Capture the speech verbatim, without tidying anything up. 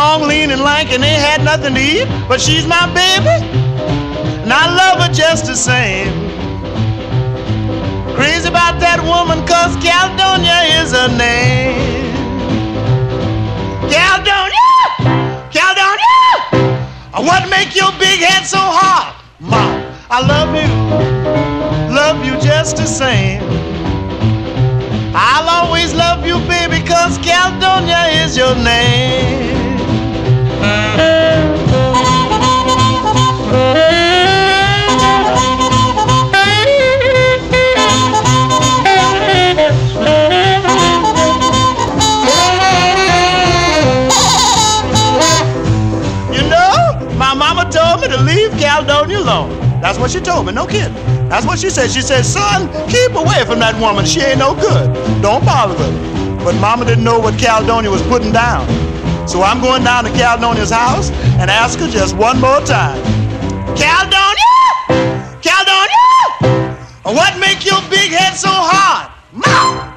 long, lean, and lank, and ain't had nothing to eat, but she's my baby, and I love her just the same. Crazy about that woman, cause Caledonia is her name. Caledonia! Caledonia! What make your big head so hard? Mom, I love you, love you just the same. I'll always love you, baby, cause Caledonia is your name. You know, my mama told me to leave Caledonia alone. That's what she told me, no kidding. That's what she said. She said, son, keep away from that woman. She ain't no good. Don't bother her. But mama didn't know what Caledonia was putting down. So I'm going down to Caledonia's house and ask her just one more time. Caledonia! Caledonia! What make your big head so hard? Mom!